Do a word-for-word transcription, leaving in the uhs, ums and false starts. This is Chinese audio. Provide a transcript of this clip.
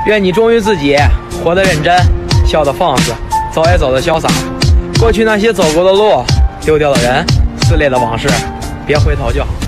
愿你忠于自己，活得认真，笑得放肆，走也走得潇洒。过去那些走过的路，丢掉的人，撕裂的往事，别回头就好。